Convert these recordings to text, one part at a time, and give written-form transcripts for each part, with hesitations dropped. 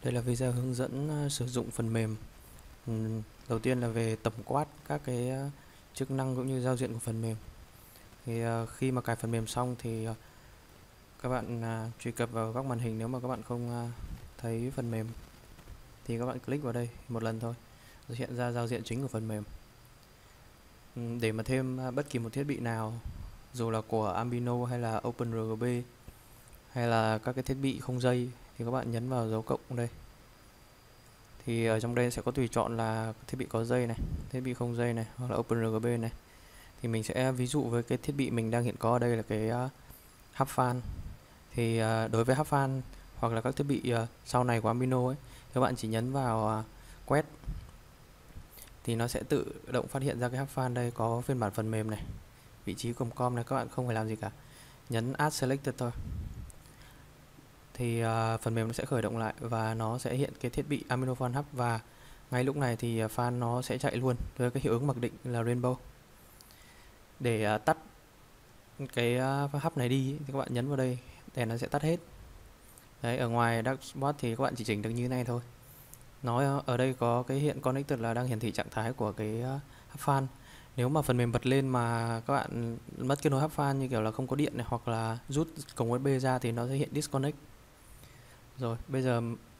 Đây là video hướng dẫn sử dụng phần mềm. Đầu tiên là về tổng quát các cái chức năng cũng như giao diện của phần mềm. Thì khi mà cài phần mềm xong thì các bạn truy cập vào góc màn hình. Nếu mà các bạn không thấy phần mềm thì các bạn click vào đây một lần thôi, rồi hiện ra giao diện chính của phần mềm. Để mà thêm bất kỳ một thiết bị nào, dù là của Arduino hay là OpenRGB hay là các cái thiết bị không dây, thì các bạn nhấn vào dấu cộng đây. Thì ở trong đây sẽ có tùy chọn là thiết bị có dây này, thiết bị không dây này, hoặc là OpenRGB này. Thì mình sẽ ví dụ với cái thiết bị mình đang hiện có ở đây là cái hub fan. Thì đối với hub fan hoặc là các thiết bị sau này của Arduino ấy, các bạn chỉ nhấn vào quét thì nó sẽ tự động phát hiện ra cái hub fan đây có phiên bản phần mềm này, vị trí com này, các bạn không phải làm gì cả, nhấn add selected thôi. Thì phần mềm nó sẽ khởi động lại và nó sẽ hiện cái thiết bị Arduino Fan Hub, và ngay lúc này thì fan nó sẽ chạy luôn với cái hiệu ứng mặc định là Rainbow. Để tắt cái hub này đi thì các bạn nhấn vào đây, đèn nó sẽ tắt hết. Đấy, ở ngoài dashboard thì các bạn chỉ chỉnh được như thế này thôi. Nó ở đây có cái hiện connected là đang hiển thị trạng thái của cái hub fan. Nếu mà phần mềm bật lên mà các bạn mất kết nối hub fan, như kiểu là không có điện này, hoặc là rút cổng USB ra, thì nó sẽ hiện disconnect. Rồi, bây giờ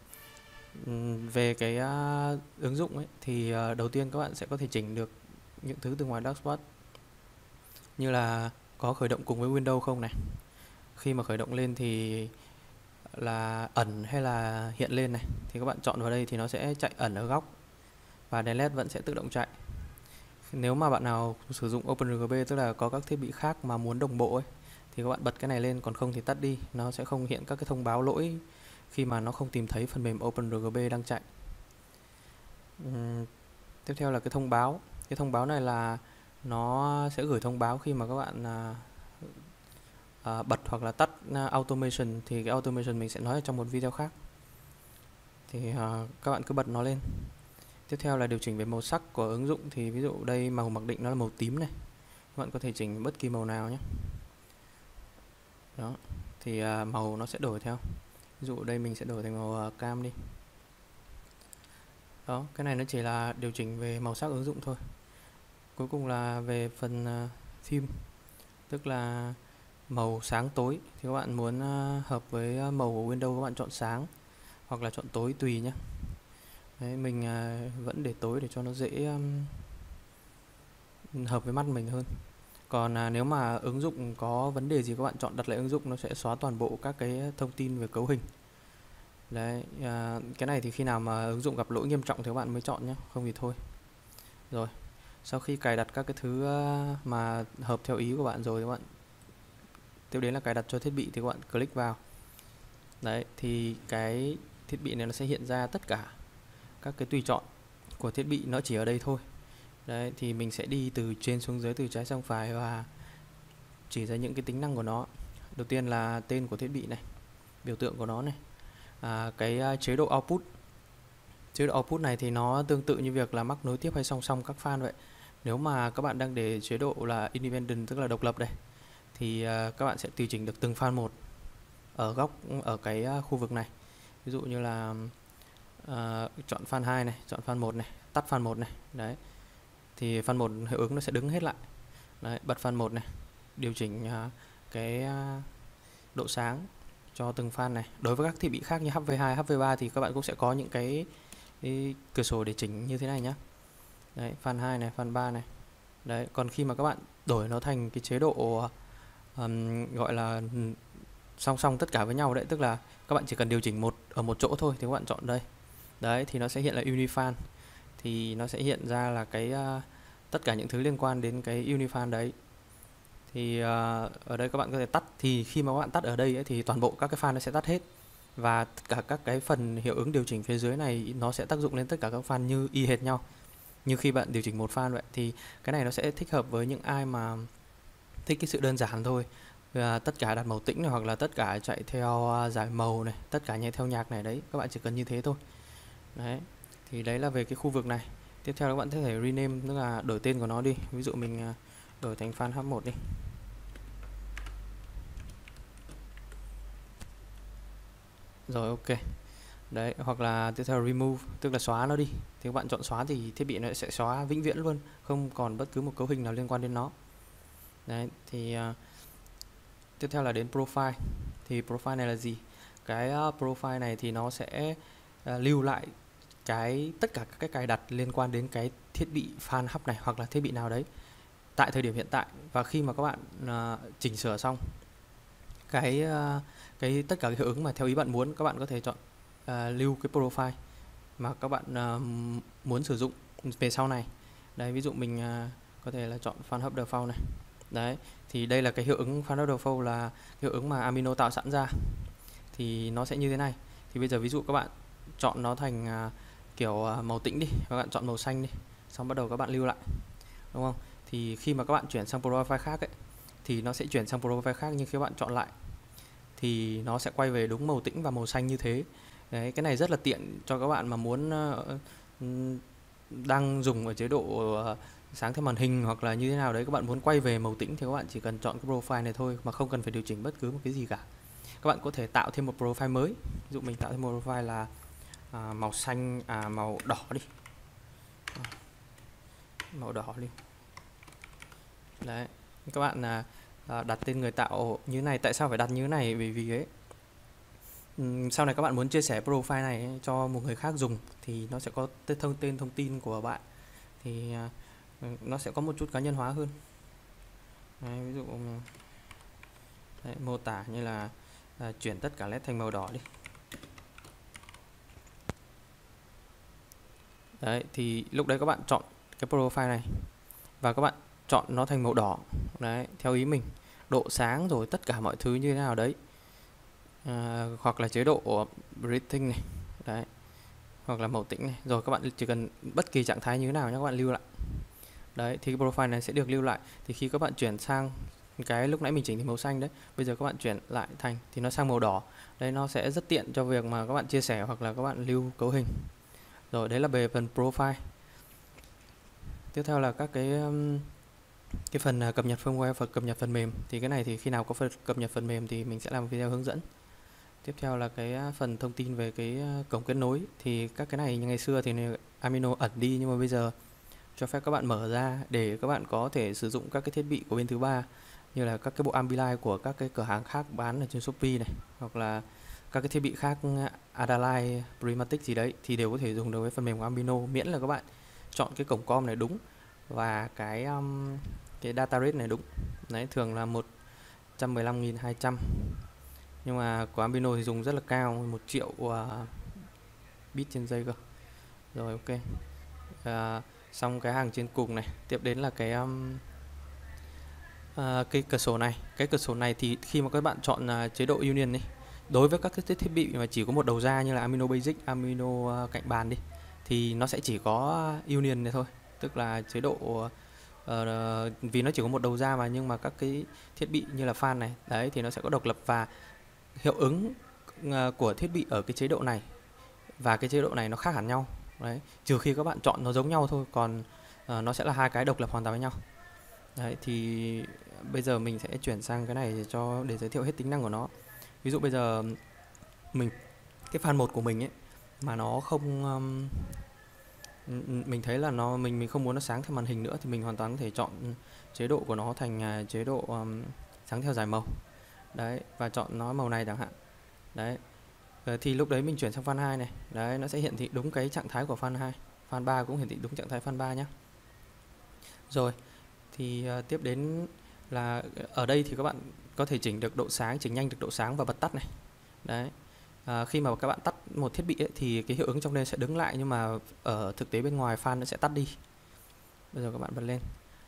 về cái ứng dụng ấy, thì đầu tiên các bạn sẽ có thể chỉnh được những thứ từ ngoài dashboard, như là có khởi động cùng với Windows không này. Khi mà khởi động lên thì là ẩn hay là hiện lên này, thì các bạn chọn vào đây thì nó sẽ chạy ẩn ở góc, và đèn LED vẫn sẽ tự động chạy. Nếu mà bạn nào sử dụng OpenRGB, tức là có các thiết bị khác mà muốn đồng bộ ấy, thì các bạn bật cái này lên, còn không thì tắt đi, nó sẽ không hiện các cái thông báo lỗi khi mà nó không tìm thấy phần mềm OpenRGB đang chạy. Tiếp theo là cái thông báo. Cái thông báo này là nó sẽ gửi thông báo khi mà các bạn bật hoặc là tắt automation. Thì cái automation mình sẽ nói ở trong một video khác, thì các bạn cứ bật nó lên. Tiếp theo là điều chỉnh về màu sắc của ứng dụng. Thì ví dụ đây màu mặc định nó là màu tím này, các bạn có thể chỉnh bất kỳ màu nào nhé. Đó, thì màu nó sẽ đổi theo. Ví dụ đây mình sẽ đổi thành màu cam đi. Đó, cái này nó chỉ là điều chỉnh về màu sắc ứng dụng thôi. Cuối cùng là về phần theme, tức là màu sáng tối. Thì các bạn muốn hợp với màu của Windows, các bạn chọn sáng hoặc là chọn tối tùy nhé. Đấy, mình vẫn để tối để cho nó dễ hợp với mắt mình hơn. Còn nếu mà ứng dụng có vấn đề gì, các bạn chọn đặt lại ứng dụng, nó sẽ xóa toàn bộ các cái thông tin về cấu hình. Đấy, cái này thì khi nào mà ứng dụng gặp lỗi nghiêm trọng thì các bạn mới chọn nhé, không thì thôi. Rồi, sau khi cài đặt các cái thứ mà hợp theo ý của bạn rồi, các bạn tiếp đến là cài đặt cho thiết bị, thì các bạn click vào. Đấy, thì cái thiết bị này nó sẽ hiện ra tất cả các cái tùy chọn của thiết bị, nó chỉ ở đây thôi. Đấy, thì mình sẽ đi từ trên xuống dưới, từ trái sang phải, và chỉ ra những cái tính năng của nó. Đầu tiên là tên của thiết bị này, biểu tượng của nó này, cái chế độ output. Chế độ output này thì nó tương tự như việc là mắc nối tiếp hay song song các fan vậy. Nếu mà các bạn đang để chế độ là independent, tức là độc lập đây, thì các bạn sẽ tùy chỉnh được từng fan một ở góc, ở cái khu vực này. Ví dụ như là chọn fan 2 này, chọn fan 1 này, tắt fan 1 này. Đấy, thì fan 1 hiệu ứng nó sẽ đứng hết lại. Đấy, bật fan 1 này, điều chỉnh cái độ sáng cho từng fan này. Đối với các thiết bị khác như HV2, HV3 thì các bạn cũng sẽ có những cái cửa sổ để chỉnh như thế này nhé. Đấy, fan 2 này, fan 3 này. Đấy, còn khi mà các bạn đổi nó thành cái chế độ gọi là song song tất cả với nhau đấy, tức là các bạn chỉ cần điều chỉnh ở một chỗ thôi, thì các bạn chọn đây. Đấy, thì nó sẽ hiện là Unifan. Thì nó sẽ hiện ra là cái tất cả những thứ liên quan đến cái Unifan đấy. Thì ở đây các bạn có thể tắt. Thì khi mà các bạn tắt ở đây ấy, thì toàn bộ các cái fan nó sẽ tắt hết, và tất cả các cái phần hiệu ứng điều chỉnh phía dưới này nó sẽ tác dụng lên tất cả các fan như y hệt nhau, như khi bạn điều chỉnh một fan vậy. Thì cái này nó sẽ thích hợp với những ai mà thích cái sự đơn giản thôi, tất cả đặt màu tĩnh này, hoặc là tất cả chạy theo giải màu này, tất cả nhảy theo nhạc này. Đấy, các bạn chỉ cần như thế thôi. Đấy, thì đấy là về cái khu vực này. Tiếp theo các bạn có thể rename, tức là đổi tên của nó đi. Ví dụ mình đổi thành fan H1 đi. Rồi, ok. Đấy, hoặc là tiếp theo là remove, tức là xóa nó đi. Thì các bạn chọn xóa thì thiết bị nó sẽ xóa vĩnh viễn luôn, không còn bất cứ một cấu hình nào liên quan đến nó. Đấy, thì tiếp theo là đến profile. Thì profile này là gì? Cái profile này thì nó sẽ lưu lại tất cả các cái cài đặt liên quan đến cái thiết bị fan hub này hoặc là thiết bị nào đấy tại thời điểm hiện tại. Và khi mà các bạn chỉnh sửa xong tất cả cái hiệu ứng mà theo ý bạn muốn, các bạn có thể chọn lưu cái profile mà các bạn muốn sử dụng về sau này. Đấy, ví dụ mình có thể là chọn fan hub default này. Đấy, thì đây là cái hiệu ứng fan hub default, là hiệu ứng mà Amino tạo sẵn ra. Thì nó sẽ như thế này. Thì bây giờ ví dụ các bạn chọn nó thành kiểu màu tĩnh đi, các bạn chọn màu xanh đi, xong bắt đầu các bạn lưu lại, đúng không? Thì khi mà các bạn chuyển sang profile khác ấy, thì nó sẽ chuyển sang profile khác, nhưng khi các bạn chọn lại thì nó sẽ quay về đúng màu tĩnh và màu xanh như thế. Đấy, cái này rất là tiện cho các bạn mà muốn đang dùng ở chế độ sáng theo màn hình hoặc là như thế nào đấy, các bạn muốn quay về màu tĩnh thì các bạn chỉ cần chọn cái profile này thôi mà không cần phải điều chỉnh bất cứ một cái gì cả. Các bạn có thể tạo thêm một profile mới. Ví dụ mình tạo thêm một profile là màu xanh, màu đỏ đi, màu đỏ đi. Đấy, các bạn đặt tên người tạo như này. Tại sao phải đặt như thế này? Bởi vì ấy, sau này các bạn muốn chia sẻ profile này cho một người khác dùng thì nó sẽ có thông tin của bạn, thì nó sẽ có một chút cá nhân hóa hơn. Đấy, ví dụ đấy, mô tả như là chuyển tất cả LED thành màu đỏ đi. Đấy, thì lúc đấy các bạn chọn cái profile này và các bạn chọn nó thành màu đỏ. Đấy, theo ý mình, độ sáng rồi tất cả mọi thứ như thế nào đấy, hoặc là chế độ breathing này. Đấy, hoặc là màu tĩnh này. Rồi các bạn chỉ cần bất kỳ trạng thái như thế nào nhé, các bạn lưu lại. Đấy, thì cái profile này sẽ được lưu lại. Thì khi các bạn chuyển sang cái lúc nãy mình chỉnh thì màu xanh đấy, bây giờ các bạn chuyển lại thành thì nó sang màu đỏ. Đây, nó sẽ rất tiện cho việc mà các bạn chia sẻ hoặc là các bạn lưu cấu hình. Rồi, đấy là về phần profile. Tiếp theo là các cái phần cập nhật firmware và cập nhật phần mềm. Thì cái này thì khi nào có phần cập nhật phần mềm thì mình sẽ làm video hướng dẫn. Tiếp theo là cái phần thông tin về cái cổng kết nối. Thì các cái này như ngày xưa thì Amino ẩn đi, nhưng mà bây giờ cho phép các bạn mở ra để các bạn có thể sử dụng các cái thiết bị của bên thứ ba, như là các cái bộ Ambilight của các cái cửa hàng khác bán ở trên Shopee này, hoặc là các cái thiết bị khác, Adalight, Primatic gì đấy, thì đều có thể dùng được với phần mềm của Amino, miễn là các bạn chọn cái cổng com này đúng và cái data rate này đúng. Đấy, thường là 115.200, nhưng mà của Amino thì dùng rất là cao, 1 triệu bit trên giây cơ. Rồi, ok. Xong cái hàng trên cùng này, tiếp đến là cái cửa sổ này. Cái cửa sổ này thì khi mà các bạn chọn chế độ Union đi, đối với các cái thiết bị mà chỉ có một đầu ra như là Amino Basic, Amino cạnh bàn đi, thì nó sẽ chỉ có Union này thôi, tức là chế độ vì nó chỉ có một đầu ra mà, nhưng mà các cái thiết bị như là fan này đấy thì nó sẽ có độc lập, và hiệu ứng của thiết bị ở cái chế độ này và cái chế độ này nó khác hẳn nhau. Đấy, trừ khi các bạn chọn nó giống nhau thôi, còn nó sẽ là hai cái độc lập hoàn toàn với nhau. Đấy, thì bây giờ mình sẽ chuyển sang cái này để giới thiệu hết tính năng của nó. Ví dụ bây giờ cái fan 1 của mình ấy mà nó không mình thấy là mình không muốn nó sáng theo màn hình nữa, thì mình hoàn toàn có thể chọn chế độ của nó thành chế độ sáng theo dải màu. Đấy, và chọn nó màu này chẳng hạn. Đấy, thì lúc đấy mình chuyển sang fan 2 này. Đấy, nó sẽ hiển thị đúng cái trạng thái của fan 2. Fan 3 cũng hiển thị đúng trạng thái fan 3 nhé. Rồi, thì tiếp đến là ở đây thì các bạn có thể chỉnh được độ sáng, chỉnh nhanh được độ sáng và bật tắt này. Đấy, khi mà các bạn tắt một thiết bị ấy, thì cái hiệu ứng trong đây sẽ đứng lại, nhưng mà ở thực tế bên ngoài fan nó sẽ tắt đi. Bây giờ các bạn bật lên.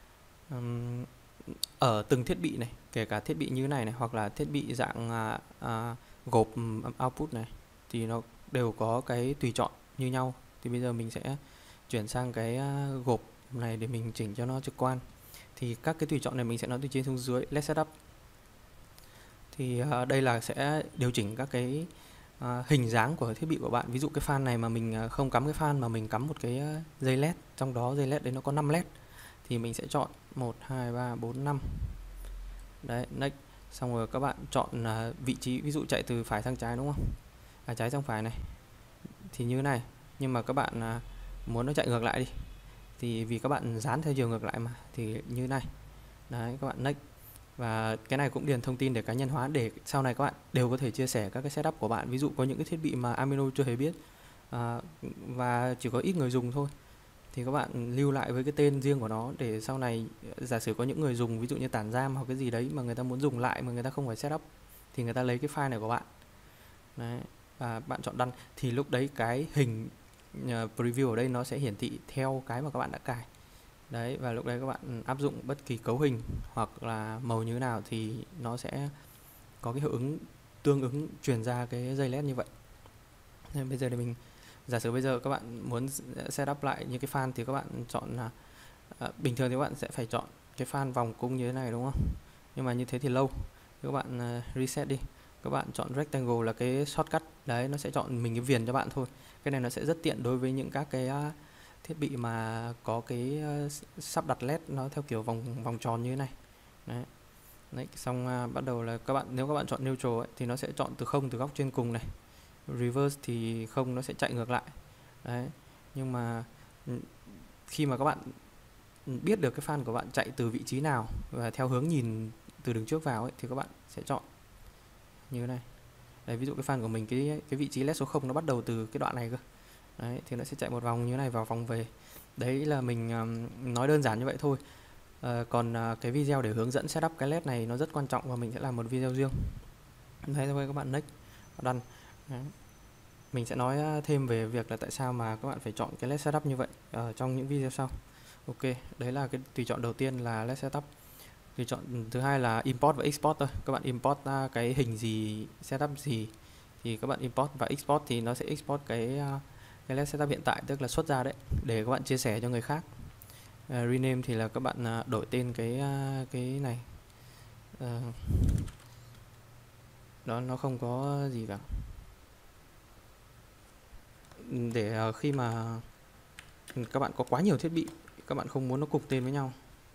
Ở từng thiết bị này, kể cả thiết bị như này này, hoặc là thiết bị dạng gộp output này, thì nó đều có cái tùy chọn như nhau. Thì bây giờ mình sẽ chuyển sang cái gộp này để mình chỉnh cho nó trực quan. Thì các cái tùy chọn này mình sẽ nói từ trên xuống dưới. Let's setup. Thì đây là sẽ điều chỉnh các cái hình dáng của thiết bị của bạn. Ví dụ cái fan này mà mình không cắm cái fan mà mình cắm một cái dây led, trong đó dây led đấy nó có 5 led, thì mình sẽ chọn 1, 2, 3, 4, 5. Đấy, next. Xong rồi các bạn chọn vị trí, ví dụ chạy từ phải sang trái đúng không? Trái sang phải này. thì như này, nhưng mà các bạn muốn nó chạy ngược lại đi, thì vì các bạn dán theo chiều ngược lại mà, thì như này. Đấy, các bạn next. Và cái này cũng điền thông tin để cá nhân hóa, để sau này các bạn đều có thể chia sẻ các cái setup của bạn. Ví dụ có những cái thiết bị mà Amino chưa hề biết, và chỉ có ít người dùng thôi, thì các bạn lưu lại với cái tên riêng của nó, để sau này giả sử có những người dùng, ví dụ như tản giam hoặc cái gì đấy mà người ta muốn dùng lại mà người ta không phải setup, thì người ta lấy cái file này của bạn. Đấy, và bạn chọn đăng, thì lúc đấy cái hình preview ở đây nó sẽ hiển thị theo cái mà các bạn đã cài. Đấy, và lúc đấy các bạn áp dụng bất kỳ cấu hình hoặc là màu như thế nào thì nó sẽ có cái hiệu ứng tương ứng truyền ra cái dây led như vậy. Nên bây giờ thì mình giả sử bây giờ các bạn muốn setup lại những cái fan thì các bạn chọn bình thường thì các bạn sẽ phải chọn cái fan vòng cung như thế này đúng không? Nhưng mà như thế thì lâu. Các bạn reset đi. Các bạn chọn rectangle là cái shortcut. Đấy, nó sẽ chọn mình cái viền cho bạn thôi. Cái này nó sẽ rất tiện đối với những các cái thiết bị mà có cái sắp đặt led nó theo kiểu vòng vòng tròn như thế này. Đấy. Đấy, xong bắt đầu là nếu các bạn chọn neutral ấy, thì nó sẽ chọn từ 0 từ góc trên cùng này. Reverse thì không, nó sẽ chạy ngược lại. Đấy. Nhưng mà khi mà các bạn biết được cái fan của bạn chạy từ vị trí nào và theo hướng nhìn từ đường trước vào ấy, thì các bạn sẽ chọn như thế này. Đấy, ví dụ cái fan của mình cái vị trí led số 0 nó bắt đầu từ cái đoạn này cơ. Đấy, thì nó sẽ chạy một vòng như thế này vào vòng về. Đấy là mình nói đơn giản như vậy thôi. Còn cái video để hướng dẫn setup cái led này nó rất quan trọng và mình sẽ làm một video riêng. Đấy thôi các bạn, next, done. Đấy. Mình sẽ nói thêm về việc là tại sao mà các bạn phải chọn cái led setup như vậy ở trong những video sau. Ok, đấy là cái tùy chọn đầu tiên là led setup. Tùy chọn thứ hai là import và export thôi. Các bạn import cái hình gì, setup gì thì các bạn import, và export thì nó sẽ export cái led setup hiện tại, tức là xuất ra đấy, để các bạn chia sẻ cho người khác. Rename thì là các bạn đổi tên cái này. Đó, nó không có gì cả. Để khi mà các bạn có quá nhiều thiết bị, các bạn không muốn nó cùng tên với nhau.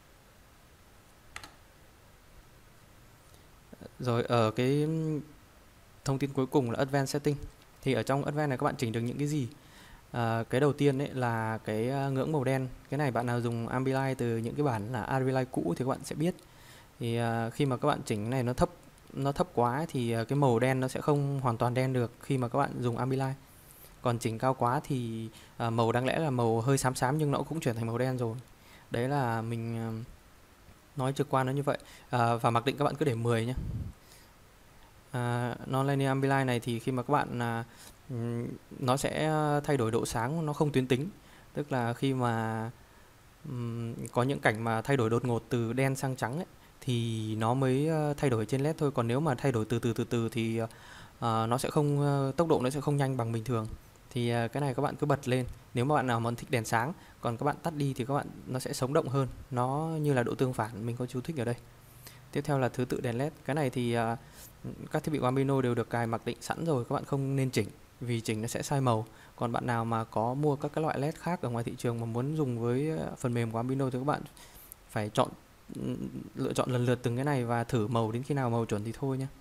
Rồi ở cái thông tin cuối cùng là Advanced Setting. Thì ở trong Advanced này các bạn chỉnh được những cái gì? Cái đầu tiên ấy là cái ngưỡng màu đen. Cái này bạn nào dùng Ambilight từ những cái bản là Ambilight cũ thì các bạn sẽ biết. Thì khi mà các bạn chỉnh cái này nó thấp quá thì cái màu đen nó sẽ không hoàn toàn đen được khi mà các bạn dùng Ambilight. Còn chỉnh cao quá thì màu đáng lẽ là màu hơi xám xám nhưng nó cũng chuyển thành màu đen rồi. Đấy là mình nói trực quan nó như vậy. Và mặc định các bạn cứ để 10 nhé. Non-linear Ambilight này thì khi mà các bạn nó sẽ thay đổi độ sáng, nó không tuyến tính. Tức là khi mà có những cảnh mà thay đổi đột ngột từ đen sang trắng ấy, thì nó mới thay đổi trên led thôi. Còn nếu mà thay đổi từ từ thì nó sẽ không tốc độ nó sẽ không nhanh bằng bình thường. Thì cái này các bạn cứ bật lên nếu mà bạn nào muốn thích đèn sáng, còn các bạn tắt đi thì nó sẽ sống động hơn, nó như là độ tương phản mình có chú thích ở đây. Tiếp theo là thứ tự đèn led. Cái này thì các thiết bị của Amino đều được cài mặc định sẵn rồi, các bạn không nên chỉnh vì chỉnh nó sẽ sai màu. Còn bạn nào mà có mua các cái loại led khác ở ngoài thị trường mà muốn dùng với phần mềm của Amino thì các bạn phải lựa chọn lần lượt từng cái này và thử màu đến khi nào màu chuẩn thì thôi nhé.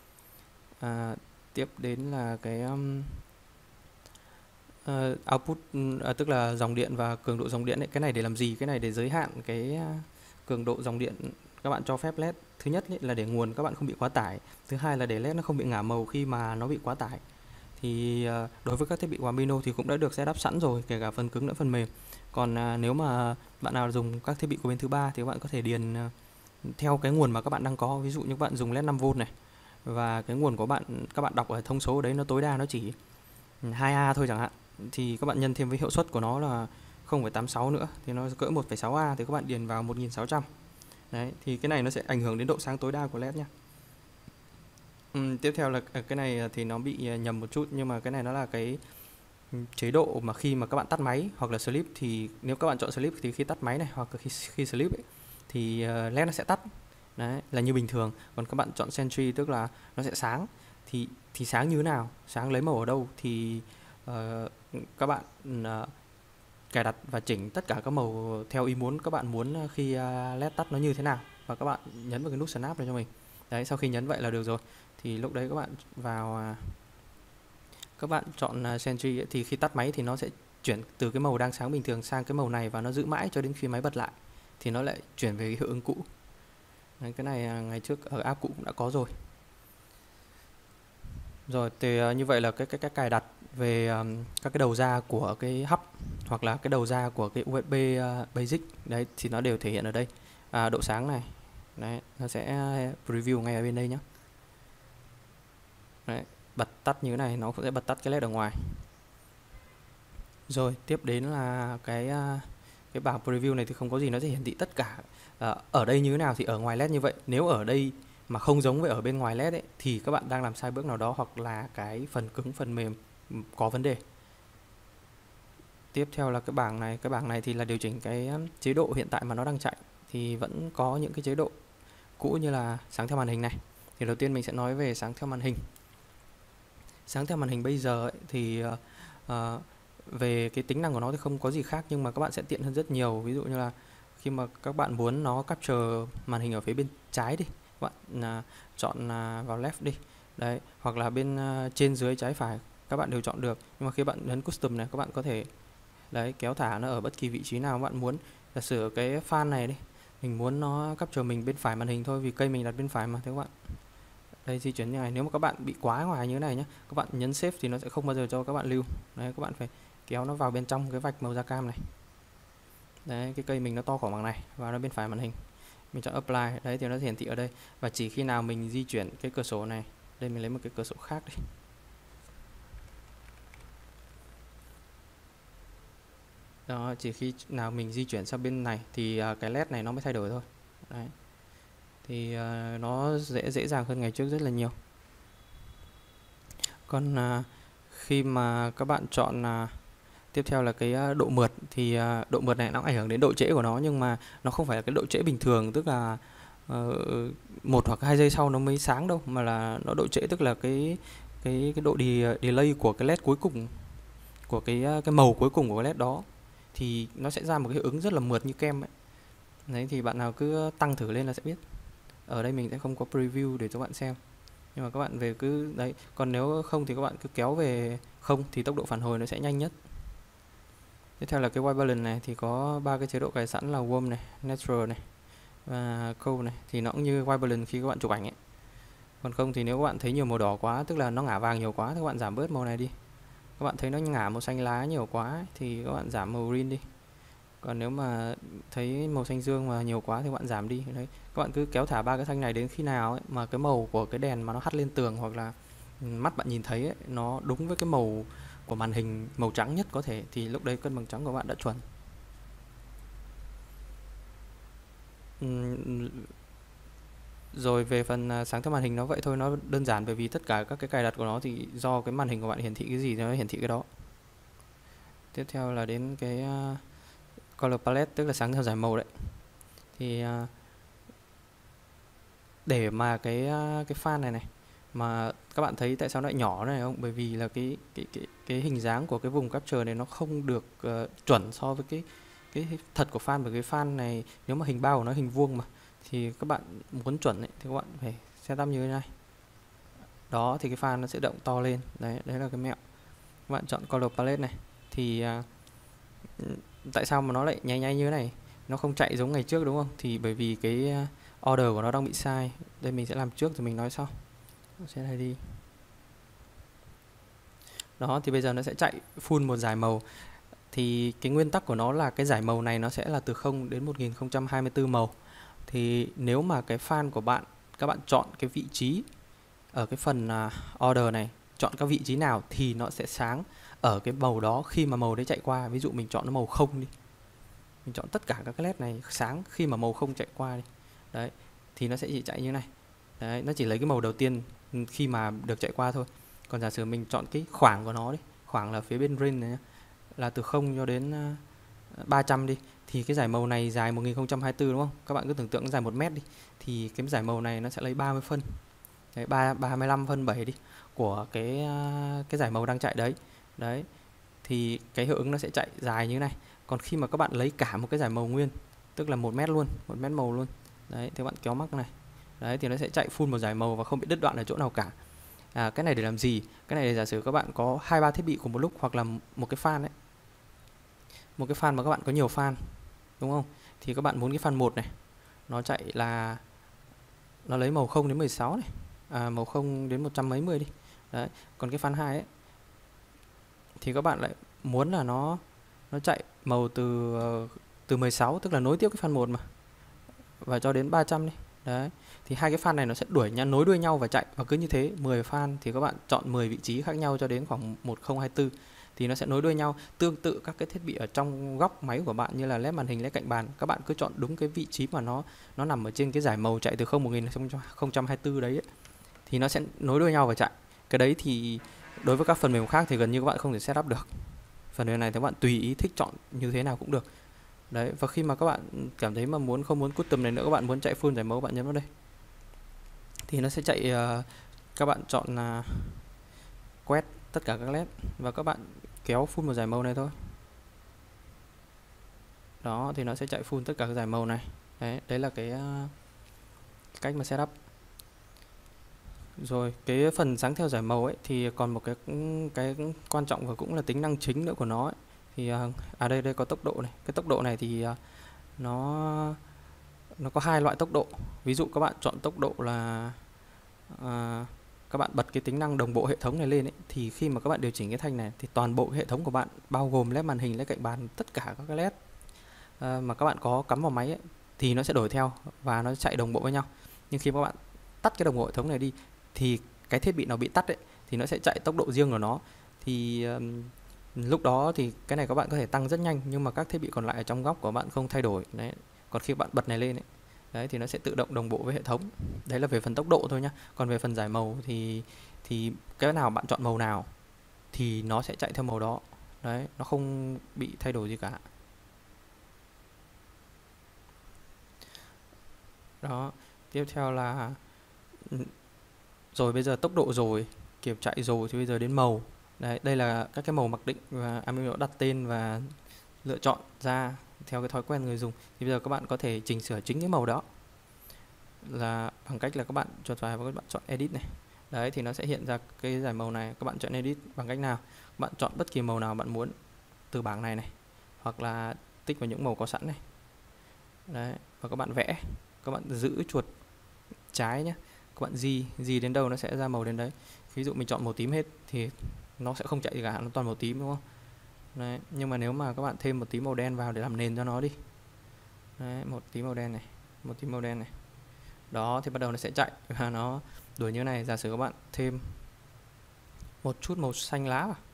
Tiếp đến là cái output, tức là dòng điện và cường độ dòng điện ấy. Cái này để làm gì? Cái này để giới hạn cái cường độ dòng điện các bạn cho phép led. Thứ nhất là để nguồn các bạn không bị quá tải. Thứ hai là để led nó không bị ngả màu khi mà nó bị quá tải. Thì đối với các thiết bị của Amino thì cũng đã được setup sẵn rồi, kể cả phần cứng lẫn phần mềm. Còn nếu mà bạn nào dùng các thiết bị của bên thứ ba thì các bạn có thể điền theo cái nguồn mà các bạn đang có. Ví dụ như các bạn dùng led 5V này, và cái nguồn của các bạn đọc ở thông số ở đấy nó tối đa nó chỉ 2A thôi chẳng hạn, thì các bạn nhân thêm với hiệu suất của nó là 0,86 nữa thì nó cỡ 1,6A, thì các bạn điền vào 1600. Đấy, thì cái này nó sẽ ảnh hưởng đến độ sáng tối đa của led nhé. Tiếp theo là cái này thì nó bị nhầm một chút, nhưng mà cái này nó là cái chế độ mà khi mà các bạn tắt máy hoặc là sleep, thì nếu các bạn chọn sleep thì khi tắt máy này hoặc là khi sleep ấy, thì led nó sẽ tắt. Đấy, là như bình thường. Còn các bạn chọn Sentry tức là nó sẽ sáng. Thì sáng như thế nào? Sáng lấy màu ở đâu? Thì các bạn cài đặt và chỉnh tất cả các màu theo ý muốn. Các bạn muốn khi led tắt nó như thế nào, và các bạn nhấn vào cái nút snap này cho mình. Đấy, sau khi nhấn vậy là được rồi. Thì lúc đấy các bạn vào Các bạn chọn Sentry ấy, thì khi tắt máy thì nó sẽ chuyển từ cái màu đang sáng bình thường sang cái màu này và nó giữ mãi cho đến khi máy bật lại thì nó lại chuyển về cái hiệu ứng cũ. Đấy, cái này ngày trước ở app cũ cũng đã có rồi. Rồi thì như vậy là cái cài đặt về các cái đầu ra của cái hub hoặc là cái đầu ra của cái USB Basic đấy thì nó đều thể hiện ở đây. Độ sáng này, đấy, nó sẽ preview ngay ở bên đây nhé. Đấy, bật tắt như thế này nó cũng sẽ bật tắt cái LED ở ngoài. Rồi tiếp đến là cái bảng preview này thì không có gì, nó sẽ hiển thị tất cả ở đây như thế nào thì ở ngoài LED như vậy. Nếu ở đây mà không giống với ở bên ngoài LED ấy, thì các bạn đang làm sai bước nào đó hoặc là cái phần cứng phần mềm có vấn đề. Tiếp theo là cái bảng này thì là điều chỉnh cái chế độ hiện tại mà nó đang chạy, thì vẫn có những cái chế độ cũ như là sáng theo màn hình này. Thì đầu tiên mình sẽ nói về sáng theo màn hình. Sáng theo màn hình bây giờ ấy, thì về cái tính năng của nó thì không có gì khác, nhưng mà các bạn sẽ tiện hơn rất nhiều. Ví dụ như là khi mà các bạn muốn nó capture màn hình ở phía bên trái đi, các bạn chọn vào left đi, đấy, hoặc là bên trên dưới trái phải các bạn đều chọn được. Nhưng mà khi bạn nhấn custom này, các bạn có thể đấy kéo thả nó ở bất kỳ vị trí nào các bạn muốn. Giả sử cái fan này đi, mình muốn nó capture mình bên phải màn hình thôi vì cây mình đặt bên phải mà, thế các bạn đây di chuyển như này. Nếu mà các bạn bị quá ngoài như thế này nhé, các bạn nhấn save thì nó sẽ không bao giờ cho các bạn lưu. Đấy, các bạn phải kéo nó vào bên trong cái vạch màu da cam này. Đấy, cái cây mình nó to khoảng bằng này, vào nó bên phải màn hình. Mình chọn apply, đấy thì nó hiển thị ở đây. Và chỉ khi nào mình di chuyển cái cửa sổ này, đây mình lấy một cái cửa sổ khác đi. Đó, chỉ khi nào mình di chuyển sang bên này thì cái LED này nó mới thay đổi thôi. Đấy. Thì nó dễ dàng hơn ngày trước rất là nhiều. Còn khi mà các bạn chọn tiếp theo là cái độ mượt, thì độ mượt này nó ảnh hưởng đến độ trễ của nó, nhưng mà nó không phải là cái độ trễ bình thường, tức là 1 hoặc 2 giây sau nó mới sáng đâu, mà là nó độ trễ tức là cái độ delay của cái LED cuối cùng, của cái màu cuối cùng của cái LED đó, thì nó sẽ ra một cái hiệu ứng rất là mượt như kem ấy. Đấy, thì bạn nào cứ tăng thử lên là sẽ biết. Ở đây mình sẽ không có preview để cho bạn xem, nhưng mà các bạn về cứ đấy. Còn nếu không thì các bạn cứ kéo về không thì tốc độ phản hồi nó sẽ nhanh nhất. Tiếp theo là cái white balance này thì có 3 cái chế độ cài sẵn là warm này, natural này và cold này, thì nó cũng như white balance khi các bạn chụp ảnh ấy. Còn không thì nếu các bạn thấy nhiều màu đỏ quá, tức là nó ngả vàng nhiều quá, thì các bạn giảm bớt màu này đi. Các bạn thấy nó ngả màu xanh lá nhiều quá ấy, thì các bạn giảm màu green đi. Còn nếu mà thấy màu xanh dương mà nhiều quá thì các bạn giảm đi. Đấy, các bạn cứ kéo thả 3 cái thanh này đến khi nào ấy, mà cái màu của cái đèn mà nó hắt lên tường hoặc là mắt bạn nhìn thấy ấy, nó đúng với cái màu của màn hình, màu trắng nhất có thể, thì lúc đấy cân bằng trắng của bạn đã chuẩn. Rồi về phần sáng theo màn hình nó vậy thôi, nó đơn giản bởi vì tất cả các cái cài đặt của nó thì do cái màn hình của bạn hiển thị cái gì thì nó hiển thị cái đó. Tiếp theo là đến cái color palette, tức là sáng theo dải màu đấy. Thì để mà cái fan này mà các bạn thấy tại sao nó lại nhỏ này không? Bởi vì là cái hình dáng của cái vùng capture này nó không được chuẩn so với cái thật của fan. Bởi cái fan này nếu mà hình bao của nó hình vuông mà, thì các bạn muốn chuẩn ấy, thì các bạn phải setup như thế này. Đó, thì cái fan nó sẽ động to lên. Đấy là cái mẹo. Các bạn chọn color palette này thì tại sao mà nó lại nháy nháy như thế này, nó không chạy giống ngày trước đúng không? Thì bởi vì cái order của nó đang bị sai. Đây mình sẽ làm trước rồi mình nói sau. Set ID. Đó, thì bây giờ nó sẽ chạy full một dải màu. Thì cái nguyên tắc của nó là cái dải màu này nó sẽ là từ 0 đến 1024 màu. Thì nếu mà cái fan của bạn, các bạn chọn cái vị trí ở cái phần order này, chọn các vị trí nào thì nó sẽ sáng ở cái màu đó khi mà màu đấy chạy qua. Ví dụ mình chọn nó màu 0 đi, mình chọn tất cả các cái LED này sáng khi mà màu 0 chạy qua đi. Đấy, thì nó sẽ chỉ chạy như này. Đấy, nó chỉ lấy cái màu đầu tiên khi mà được chạy qua thôi. Còn giả sử mình chọn cái khoảng của nó đi, khoảng là phía bên range này là từ 0 cho đến 300 đi, thì cái dải màu này dài 1024 đúng không? Các bạn cứ tưởng tượng dài 1 mét đi, thì cái dải màu này nó sẽ lấy 30 phân. Đấy, 35 phân 7 đi của cái dải màu đang chạy đấy. Đấy, thì cái hiệu ứng nó sẽ chạy dài như thế này. Còn khi mà các bạn lấy cả một cái dải màu nguyên, tức là 1 mét luôn, 1 mét màu luôn. Đấy, thì các bạn kéo mắc này. Đấy, thì nó sẽ chạy full một dải màu và không bị đứt đoạn ở chỗ nào cả. Cái này để làm gì? Cái này để giả sử các bạn có 2-3 thiết bị cùng một lúc, hoặc là một cái fan ấy, một cái fan mà các bạn có nhiều fan, đúng không? Thì các bạn muốn cái fan 1 này nó chạy là nó lấy màu 0 đến 16 này, màu 0 đến 100 mấy mươi đi. Đấy. Còn cái fan 2 ấy thì các bạn lại muốn là nó chạy màu từ 16, tức là nối tiếp cái fan 1 mà, và cho đến 300 đi. Đấy. Thì hai cái fan này nó sẽ nối đuôi nhau và chạy, và cứ như thế 10 fan thì các bạn chọn 10 vị trí khác nhau cho đến khoảng 1024 thì nó sẽ nối đuôi nhau. Tương tự các cái thiết bị ở trong góc máy của bạn như là led màn hình, led cạnh bàn, các bạn cứ chọn đúng cái vị trí mà nó nằm ở trên cái dải màu chạy từ 01024 đấy ấy, thì nó sẽ nối đuôi nhau và chạy. Cái đấy thì đối với các phần mềm khác thì gần như các bạn không thể setup được. Phần mềm này thì các bạn tùy ý thích chọn như thế nào cũng được. Đấy, và khi mà các bạn cảm thấy mà không muốn custom này nữa, các bạn muốn chạy full giải màu, các bạn nhấn vào đây thì nó sẽ chạy. Các bạn chọn là quét tất cả các led và các bạn kéo full một giải màu này thôi. Đó, thì nó sẽ chạy full tất cả các giải màu này. Đấy là cái cách mà setup. Rồi, cái phần sáng theo giải màu ấy thì còn một cái quan trọng và cũng là tính năng chính nữa của nó ấy. Thì đây có tốc độ này. Cái tốc độ này thì nó có hai loại tốc độ. Ví dụ các bạn chọn tốc độ là các bạn bật cái tính năng đồng bộ hệ thống này lên ấy, thì khi mà các bạn điều chỉnh cái thanh này thì toàn bộ hệ thống của bạn bao gồm led màn hình, led cạnh bàn, tất cả các cái led mà các bạn có cắm vào máy ấy, thì nó sẽ đổi theo và nó chạy đồng bộ với nhau. Nhưng khi các bạn tắt cái đồng bộ hệ thống này đi thì cái thiết bị nào bị tắt ấy thì nó sẽ chạy tốc độ riêng của nó. Thì lúc đó thì cái này các bạn có thể tăng rất nhanh, nhưng mà các thiết bị còn lại ở trong góc của bạn không thay đổi. Đấy. Còn khi bạn bật này lên ấy, đấy thì nó sẽ tự động đồng bộ với hệ thống. Đấy là về phần tốc độ thôi nhá. Còn về phần giải màu thì cái nào bạn chọn màu nào thì nó sẽ chạy theo màu đó. Đấy, nó không bị thay đổi gì cả. Đó, tiếp theo là rồi bây giờ tốc độ rồi, kiểu chạy rồi thì bây giờ đến màu. Đấy, đây là các cái màu mặc định và Amino đặt tên và lựa chọn ra theo cái thói quen người dùng. Thì bây giờ các bạn có thể chỉnh sửa chính cái màu đó là bằng cách là các bạn chuột vào và các bạn chọn edit này. Đấy thì nó sẽ hiện ra cái giải màu này. Các bạn chọn edit bằng cách nào? Các bạn chọn bất kỳ màu nào bạn muốn từ bảng này này, hoặc là tích vào những màu có sẵn này. Đấy, và các bạn vẽ. Các bạn giữ chuột trái nhé. Các bạn di đến đâu nó sẽ ra màu đến đấy. Ví dụ mình chọn màu tím hết thì nó sẽ không chạy gì cả, nó toàn màu tím, đúng không? Đấy, nhưng mà nếu mà các bạn thêm một tí màu đen vào để làm nền cho nó đi. Đấy, một tí màu đen này, một tí màu đen này. Đó thì bắt đầu nó sẽ chạy và nó đuổi như này. Giả sử các bạn thêm một chút màu xanh lá vào.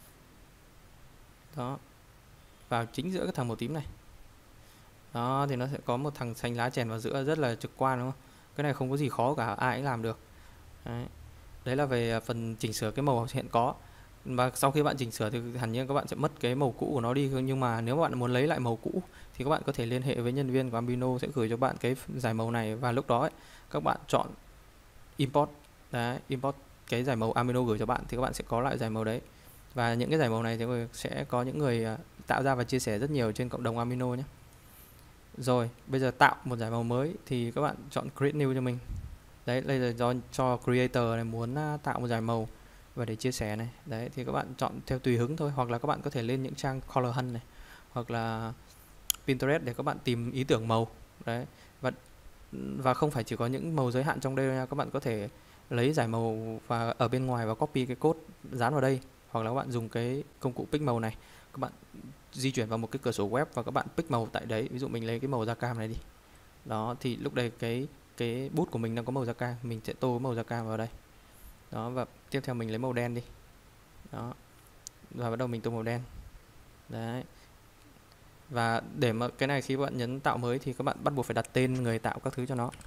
Đó, vào chính giữa cái thằng màu tím này. Đó thì nó sẽ có một thằng xanh lá chèn vào giữa, rất là trực quan, đúng không? Cái này không có gì khó cả, ai cũng làm được. Đấy là về phần chỉnh sửa cái màu hiện có. Và sau khi bạn chỉnh sửa thì hẳn nhiên các bạn sẽ mất cái màu cũ của nó đi. Nhưng mà nếu bạn muốn lấy lại màu cũ thì các bạn có thể liên hệ với nhân viên của Ambino sẽ gửi cho bạn cái giải màu này. Và lúc đó ấy, các bạn chọn import. Đấy, import cái giải màu Ambino gửi cho bạn thì các bạn sẽ có lại giải màu đấy. Và những cái giải màu này thì sẽ có những người tạo ra và chia sẻ rất nhiều trên cộng đồng Ambino nhé. Rồi, bây giờ tạo một giải màu mới thì các bạn chọn create new cho mình. Đấy, đây là do cho creator này muốn tạo một giải màu và để chia sẻ này. Đấy thì các bạn chọn theo tùy hứng thôi, hoặc là các bạn có thể lên những trang Color Hunt này hoặc là Pinterest để các bạn tìm ý tưởng màu. Đấy. Và không phải chỉ có những màu giới hạn trong đây nha, các bạn có thể lấy giải màu và ở bên ngoài và copy cái code dán vào đây, hoặc là các bạn dùng cái công cụ pick màu này. Các bạn di chuyển vào một cái cửa sổ web và các bạn pick màu tại đấy. Ví dụ mình lấy cái màu da cam này đi. Đó thì lúc đây cái bút của mình đang có màu da cam, mình sẽ tô màu da cam vào đây. Đó, và tiếp theo mình lấy màu đen đi. Đó. Và bắt đầu mình tô màu đen. Đấy. Và để mà cái này khi các bạn nhấn tạo mới thì các bạn bắt buộc phải đặt tên người tạo các thứ cho nó.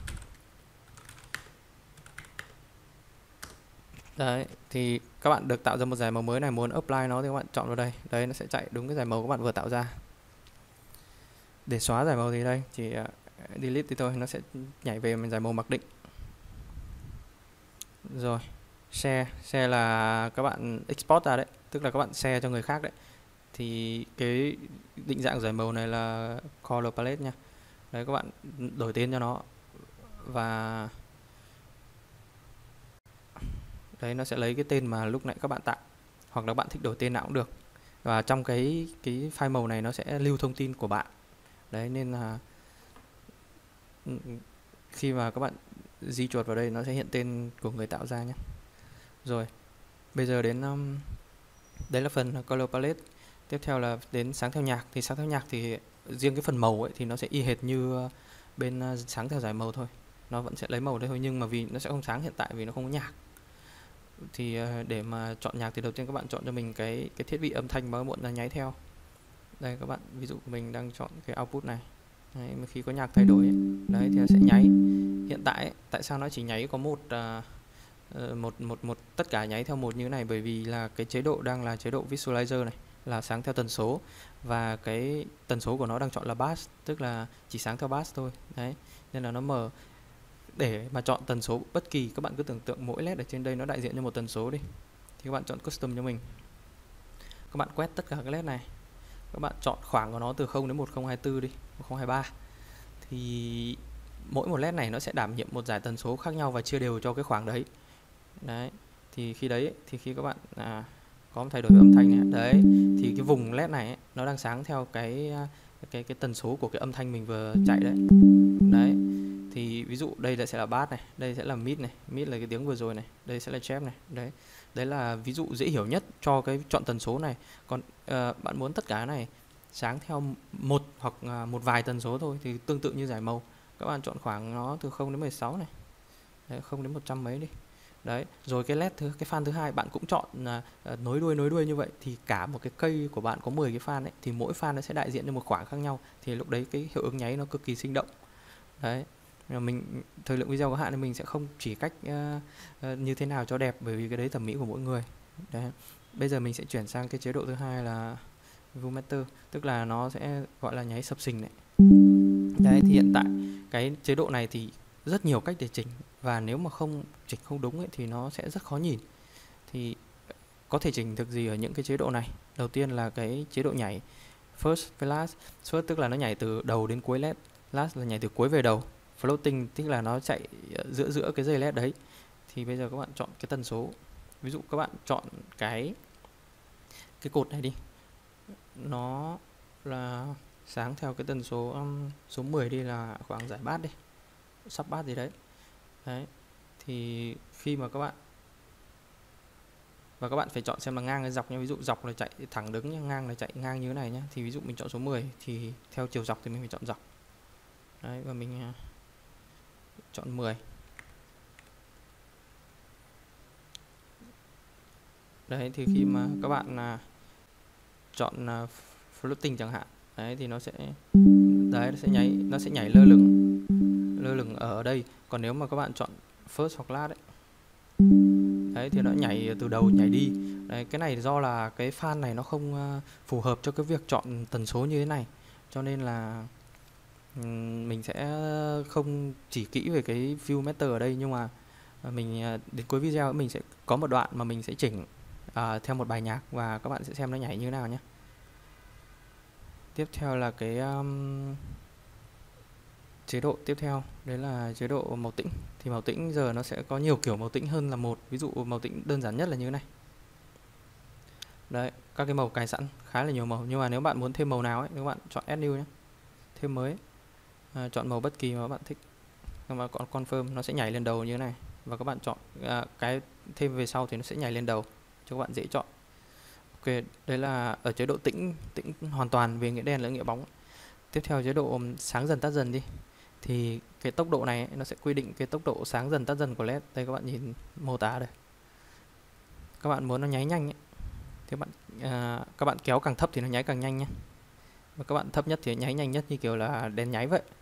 Đấy, thì các bạn được tạo ra một giải màu mới này, muốn apply nó thì các bạn chọn vào đây. Đấy, nó sẽ chạy đúng cái giải màu các bạn vừa tạo ra. Để xóa giải màu thì đây, chỉ delete thì thôi, nó sẽ nhảy về giải màu mặc định. Rồi, share là các bạn export ra đấy, tức là các bạn share cho người khác đấy. Thì cái định dạng giải màu này là color palette nha. Đấy, các bạn đổi tên cho nó và Đấy, nó sẽ lấy cái tên mà lúc nãy các bạn tạo, hoặc là bạn thích đổi tên nào cũng được. Và trong cái file màu này nó sẽ lưu thông tin của bạn. Đấy, nên là khi mà các bạn di chuột vào đây nó sẽ hiện tên của người tạo ra nhé. Rồi, bây giờ đến đấy là phần color palette. Tiếp theo là đến sáng theo nhạc. Thì sáng theo nhạc thì riêng cái phần màu ấy thì nó sẽ y hệt như bên sáng theo giải màu thôi. Nó vẫn sẽ lấy màu đây thôi, nhưng mà vì nó sẽ không sáng hiện tại vì nó không có nhạc. Thì để mà chọn nhạc thì đầu tiên các bạn chọn cho mình cái thiết bị âm thanh mà muộn là nháy theo. Đây các bạn, ví dụ mình đang chọn cái output này. Đấy, mà khi có nhạc thay đổi ấy, đấy thì nó sẽ nháy. Hiện tại ấy, tại sao nó chỉ nháy có một tất cả nháy theo một như thế này, bởi vì là cái chế độ đang là chế độ visualizer này, là sáng theo tần số, và cái tần số của nó đang chọn là bass, tức là chỉ sáng theo bass thôi. Đấy, nên là nó mở. Để mà chọn tần số bất kỳ, các bạn cứ tưởng tượng mỗi led ở trên đây nó đại diện cho một tần số đi. Thì các bạn chọn custom cho mình. Các bạn quét tất cả các led này. Các bạn chọn khoảng của nó từ 0 đến 1024 đi, 1023. Thì mỗi một led này nó sẽ đảm nhiệm một dải tần số khác nhau và chia đều cho cái khoảng đấy. Đấy, thì khi đấy thì khi các bạn có thay đổi về âm thanh này, đấy thì cái vùng led này ấy, nó đang sáng theo cái tần số của cái âm thanh mình vừa chạy đấy. Đấy, thì ví dụ đây sẽ là bass này, đây sẽ là mid này, mid là cái tiếng vừa rồi này, đây sẽ là chép này. Đấy là ví dụ dễ hiểu nhất cho cái chọn tần số này. Còn bạn muốn tất cả cái này sáng theo một hoặc một vài tần số thôi thì tương tự như giải màu, các bạn chọn khoảng nó từ 0 đến 16 này. Đấy, 0 đến 100 mấy đi. Đấy, rồi cái fan thứ hai bạn cũng chọn nối đuôi như vậy, thì cả một cái cây của bạn có 10 cái fan ấy, thì mỗi fan nó sẽ đại diện cho một khoảng khác nhau, thì lúc đấy cái hiệu ứng nháy nó cực kỳ sinh động. Đấy, mình thời lượng video có hạn nên mình sẽ không chỉ cách như thế nào cho đẹp, bởi vì cái đấy thẩm mỹ của mỗi người. Đấy, bây giờ mình sẽ chuyển sang cái chế độ thứ hai là view master, tức là nó sẽ gọi là nháy sập sình này. Đấy, thì hiện tại cái chế độ này thì rất nhiều cách để chỉnh, và nếu mà chỉnh không đúng ấy, thì nó sẽ rất khó nhìn. Thì có thể chỉnh được gì ở những cái chế độ này? Đầu tiên là cái chế độ nhảy first với last. First tức là nó nhảy từ đầu đến cuối led, last là nhảy từ cuối về đầu. Floating tức là nó chạy giữa cái dây led đấy. Thì bây giờ các bạn chọn cái tần số. Ví dụ các bạn chọn cái cột này đi, nó là sáng theo cái tần số số 10 đi, là khoảng giải bass đi, sub bass gì đấy. Đấy, thì khi mà các bạn phải chọn xem là ngang hay dọc nha. Ví dụ dọc là chạy thẳng đứng nha, ngang là chạy ngang như thế này nhá. Thì ví dụ mình chọn số 10 thì theo chiều dọc thì mình phải chọn dọc. Đấy, và mình chọn 10. Đấy, thì khi mà các bạn chọn floating chẳng hạn, đấy thì nó sẽ nhảy lơ lửng ở đây. Còn nếu mà các bạn chọn first hoặc last đấy thì nó nhảy từ đầu nhảy đi. Đấy, cái này do là cái fan này nó không phù hợp cho cái việc chọn tần số như thế này, cho nên là mình sẽ không chỉ kỹ về cái view master ở đây. Nhưng mà mình đến cuối video mình sẽ có một đoạn mà mình sẽ chỉnh theo một bài nhạc, và các bạn sẽ xem nó nhảy như thế nào nhé. Tiếp theo là cái chế độ tiếp theo, đấy là chế độ màu tĩnh. Thì màu tĩnh giờ nó sẽ có nhiều kiểu màu tĩnh hơn là một. Ví dụ màu tĩnh đơn giản nhất là như thế này. Đấy, các cái màu cài sẵn khá là nhiều màu, nhưng mà nếu bạn muốn thêm màu nào ấy, các bạn chọn add new nhé, thêm mới. Chọn màu bất kỳ mà các bạn thích. Nhưng mà còn confirm nó sẽ nhảy lên đầu như thế này, và các bạn chọn cái thêm về sau thì nó sẽ nhảy lên đầu cho các bạn dễ chọn. Ok, đấy là ở chế độ tĩnh hoàn toàn về nghĩa đen lẫn nghĩa bóng. Tiếp theo chế độ sáng dần tắt dần đi. Thì cái tốc độ này ấy, nó sẽ quy định cái tốc độ sáng dần tắt dần của led. Đây các bạn nhìn mô tả đây. Các bạn muốn nó nháy nhanh ấy, thì các bạn kéo càng thấp thì nó nháy càng nhanh nhé. Và các bạn thấp nhất thì nháy nhanh nhất, như kiểu là đèn nháy vậy.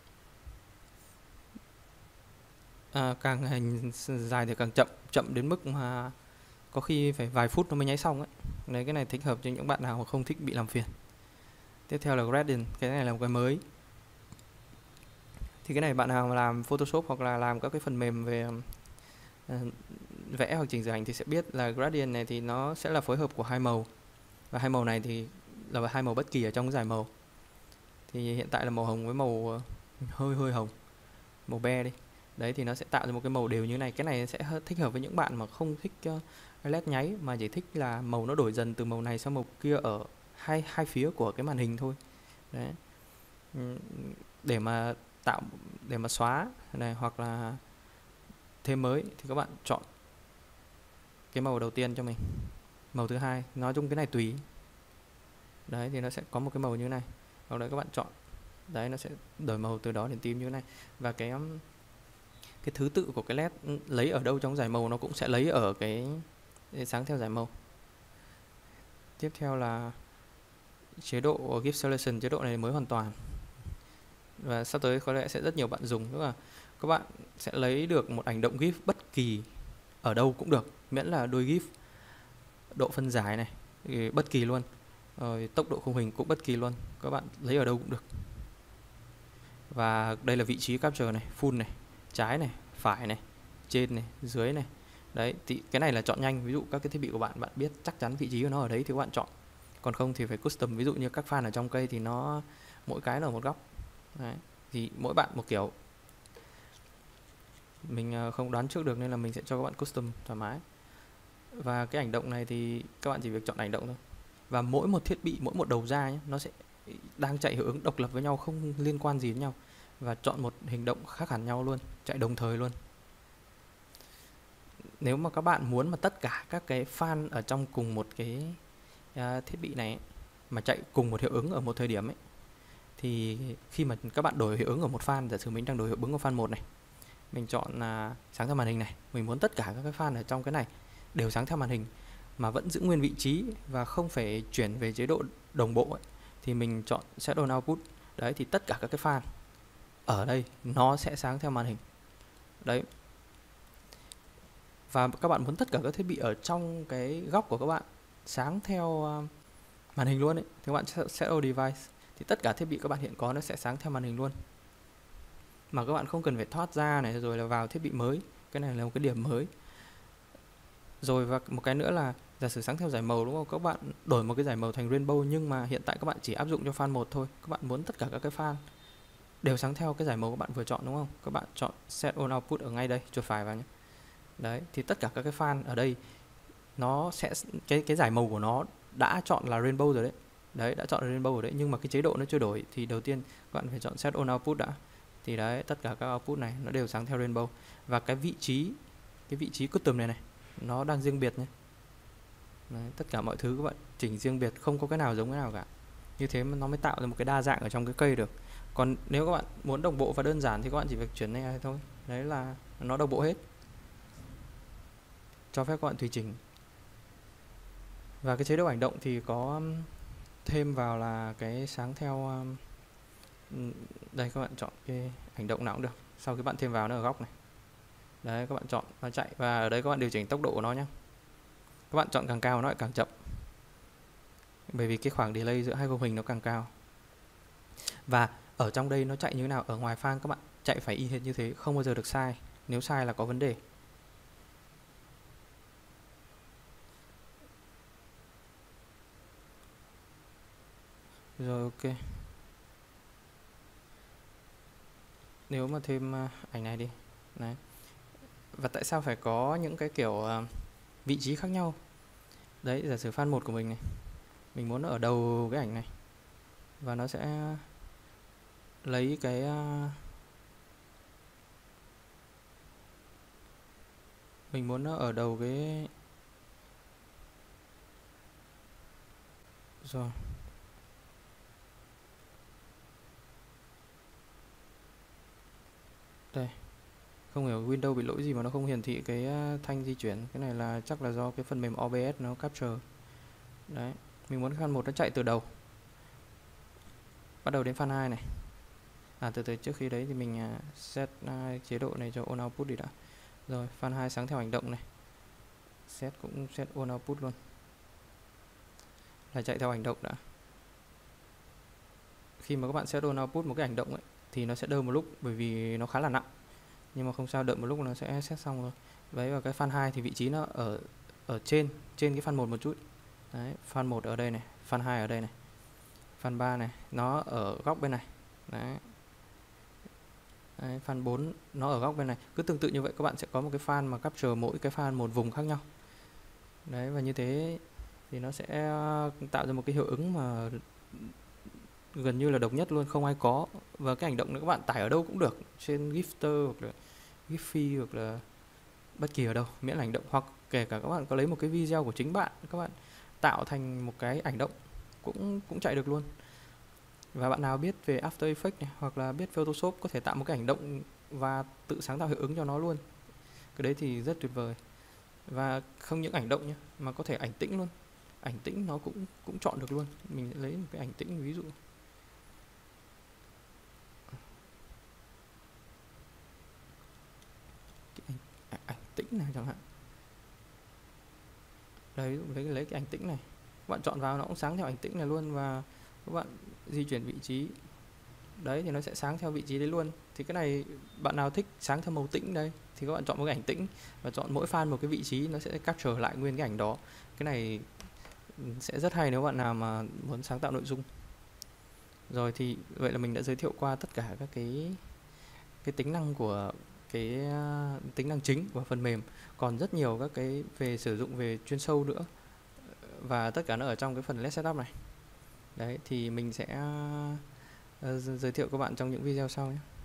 Càng dài thì càng chậm đến mức mà có khi phải vài phút nó mới nháy xong ấy. Đấy, cái này thích hợp cho những bạn nào mà không thích bị làm phiền. Tiếp theo là gradient, cái này là một cái mới. Thì cái này bạn nào mà làm Photoshop hoặc là làm các cái phần mềm về vẽ hoặc chỉnh sửa ảnh thì sẽ biết là gradient này thì nó sẽ là phối hợp của hai màu. Và hai màu này thì là hai màu bất kỳ ở trong cái giải màu. Thì hiện tại là màu hồng với màu hơi hồng, màu be đi. Đấy thì nó sẽ tạo ra một cái màu đều như này. Cái này sẽ thích hợp với những bạn mà không thích LED nháy, mà chỉ thích là màu nó đổi dần từ màu này sang màu kia ở hai phía của cái màn hình thôi. Đấy. Để mà tạo để mà xóa này hoặc là thêm mới thì các bạn chọn cái màu đầu tiên cho mình. Màu thứ hai, nói chung cái này tùy. Đấy thì nó sẽ có một cái màu như này. Hoặc là các bạn chọn. Đấy nó sẽ đổi màu từ đỏ đến tím như thế này. Và cái thứ tự của cái led lấy ở đâu trong giải màu nó cũng sẽ lấy ở cái sáng theo giải màu. Tiếp theo là chế độ Gift Selection, chế độ này mới hoàn toàn. Và sắp tới có lẽ sẽ rất nhiều bạn dùng, tức là các bạn sẽ lấy được một ảnh động GIF bất kỳ ở đâu cũng được, miễn là đôi GIF, độ phân giải này bất kỳ luôn, rồi tốc độ khung hình cũng bất kỳ luôn, các bạn lấy ở đâu cũng được. Và đây là vị trí capture này, full này, trái này, phải này, trên này, dưới này. Đấy thì cái này là chọn nhanh, ví dụ các cái thiết bị của bạn biết chắc chắn vị trí của nó ở đấy thì các bạn chọn. Còn không thì phải custom, ví dụ như các fan ở trong cây thì nó mỗi cái là ở một góc. Đấy. Thì mỗi bạn một kiểu, mình không đoán trước được nên là mình sẽ cho các bạn custom thoải mái. Và cái ảnh động này thì các bạn chỉ việc chọn ảnh động thôi. Và mỗi một thiết bị, mỗi một đầu ra nhé, nó sẽ đang chạy hiệu ứng độc lập với nhau, không liên quan gì với nhau. Và chọn một hình động khác hẳn nhau luôn, chạy đồng thời luôn. Nếu mà các bạn muốn mà tất cả các cái fan ở trong cùng một cái thiết bị này ấy, mà chạy cùng một hiệu ứng ở một thời điểm ấy, thì khi mà các bạn đổi hiệu ứng ở một fan, giả sử mình đang đổi hiệu ứng ở fan 1 này, mình chọn sáng theo màn hình này, mình muốn tất cả các cái fan ở trong cái này đều sáng theo màn hình mà vẫn giữ nguyên vị trí và không phải chuyển về chế độ đồng bộ ấy, thì mình chọn Set on Output. Đấy thì tất cả các cái fan ở đây nó sẽ sáng theo màn hình. Đấy. Và các bạn muốn tất cả các thiết bị ở trong cái góc của các bạn sáng theo màn hình luôn ấy, thì các bạn Set on Device, thì tất cả thiết bị các bạn hiện có nó sẽ sáng theo màn hình luôn, mà các bạn không cần phải thoát ra này rồi là vào thiết bị mới. Cái này là một cái điểm mới. Rồi và một cái nữa là giả sử sáng theo giải màu đúng không, các bạn đổi một cái giải màu thành rainbow, nhưng mà hiện tại các bạn chỉ áp dụng cho fan 1 thôi. Các bạn muốn tất cả các cái fan đều sáng theo cái giải màu các bạn vừa chọn đúng không, các bạn chọn Set on Output ở ngay đây, chuột phải vào nhé. Đấy thì tất cả các cái fan ở đây nó sẽ cái giải màu của nó đã chọn là rainbow rồi đấy. Đấy đã chọn là rainbow rồi đấy, nhưng mà cái chế độ nó chưa đổi thì đầu tiên các bạn phải chọn Set on Output đã. Thì đấy tất cả các output này nó đều sáng theo rainbow. Và cái vị trí custom này nó đang riêng biệt nhé. Đấy, tất cả mọi thứ các bạn chỉnh riêng biệt, không có cái nào giống cái nào cả. Như thế nó mới tạo ra một cái đa dạng ở trong cái cây được. Còn nếu các bạn muốn đồng bộ và đơn giản thì các bạn chỉ việc chuyển này thôi. Đấy là nó đồng bộ hết, cho phép các bạn tùy chỉnh. Và cái chế độ ảnh động thì có thêm vào là cái sáng theo đây, các bạn chọn cái ảnh động nào cũng được. Sau khi bạn thêm vào nó ở góc này. Đấy các bạn chọn nó chạy, và ở đây các bạn điều chỉnh tốc độ của nó nhé. Các bạn chọn càng cao nó lại càng chậm, bởi vì cái khoảng delay giữa hai khung hình nó càng cao. Và ở trong đây nó chạy như thế nào, ở ngoài fan các bạn chạy phải y hệt như thế, không bao giờ được sai. Nếu sai là có vấn đề. Rồi ok. Nếu mà thêm ảnh này đi. Đấy. Và tại sao phải có những cái kiểu vị trí khác nhau? Đấy, giả sử fan 1 của mình này, mình muốn ở đầu cái ảnh này, và nó sẽ lấy cái mình muốn nó ở đầu cái rồi. Đây. Không hiểu Windows bị lỗi gì mà nó không hiển thị cái thanh di chuyển. Cái này là chắc là do cái phần mềm OBS nó capture. Đấy, mình muốn fan 1 nó chạy từ đầu, bắt đầu đến fan 2 này. Từ trước khi đấy thì mình set chế độ này cho on output đi đã. Rồi, fan 2 sáng theo hành động này. Cũng set on output luôn. Là chạy theo hành động đã. Khi mà các bạn set on output một cái hành động ấy thì nó sẽ đơ một lúc, bởi vì nó khá là nặng. Nhưng mà không sao, đợi một lúc nó sẽ set xong rồi. Đấy, và cái fan 2 thì vị trí nó ở trên cái fan 1 một chút. Đấy, fan 1 ở đây này, fan 2 ở đây này. Fan 3 này, nó ở góc bên này. Đấy. Đấy, fan 4 nó ở góc bên này. Cứ tương tự như vậy, các bạn sẽ có một cái fan mà capture mỗi cái fan một vùng khác nhau. Đấy, và như thế thì nó sẽ tạo ra một cái hiệu ứng mà gần như là độc nhất luôn, không ai có. Và cái ảnh động này các bạn tải ở đâu cũng được, trên Gifter hoặc là Giphy hoặc là bất kỳ ở đâu, miễn là ảnh động. Hoặc kể cả các bạn có lấy một cái video của chính bạn, các bạn tạo thành một cái ảnh động cũng cũng chạy được luôn. Và bạn nào biết về After Effects này, hoặc là biết Photoshop, có thể tạo một cái ảnh động và tự sáng tạo hiệu ứng cho nó luôn. Cái đấy thì rất tuyệt vời. Và không những ảnh động nhé, mà có thể ảnh tĩnh luôn. Ảnh tĩnh nó cũng cũng chọn được luôn. Mình sẽ lấy một cái ảnh tĩnh ví dụ. Cái ảnh tĩnh này chẳng hạn. Đấy, lấy cái ảnh tĩnh này. Các bạn chọn vào nó cũng sáng theo ảnh tĩnh này luôn, và các bạn di chuyển vị trí. Đấy thì nó sẽ sáng theo vị trí đấy luôn. Thì cái này bạn nào thích sáng theo màu tĩnh đây thì các bạn chọn một cái ảnh tĩnh và chọn mỗi fan một cái vị trí, nó sẽ capture lại nguyên cái ảnh đó. Cái này sẽ rất hay nếu bạn nào mà muốn sáng tạo nội dung. Rồi thì vậy là mình đã giới thiệu qua tất cả các cái tính năng của cái tính năng chính của phần mềm. Còn rất nhiều các cái về sử dụng về chuyên sâu nữa, và tất cả nó ở trong cái phần Let's Setup này. Đấy thì mình sẽ giới thiệu các bạn trong những video sau nhé.